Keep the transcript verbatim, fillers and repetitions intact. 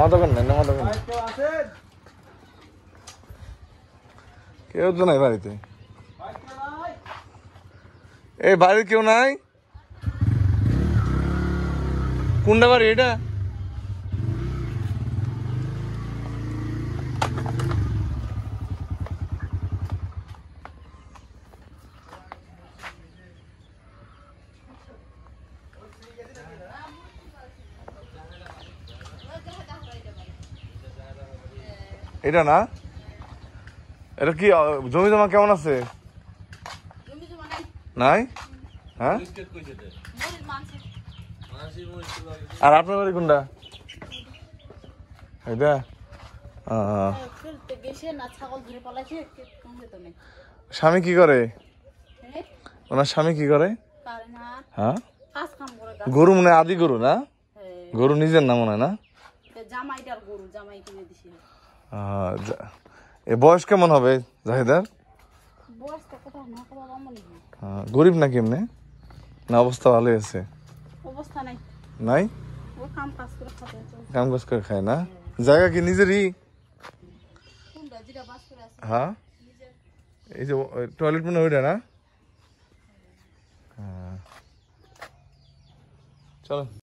নামা দোকান নাই নামা দোকান কেউ তো নাই বাড়িতে এই বাড়ির কেউ নাই কোনটা বাড়ি এটা এটা না এটা কি জমি জমা কেমন আছে নাই হ্যাঁ আর আপনার বাড়ি কোনটা এটা স্বামী কি করে ওনার স্বামী কি করে হ্যাঁ গরু মনে হয় আদি গরু না গরু নিজের না মনে হয় না এ বয়স কেমন হবে জাহিদার গরিব নাকি এমনি না অবস্থা ভালোই আছে নাই কাম কাজ করে খায় না জায়গা কি নিজেরই হ্যাঁ এই যে টয়লেট মনে ওইটা না চলো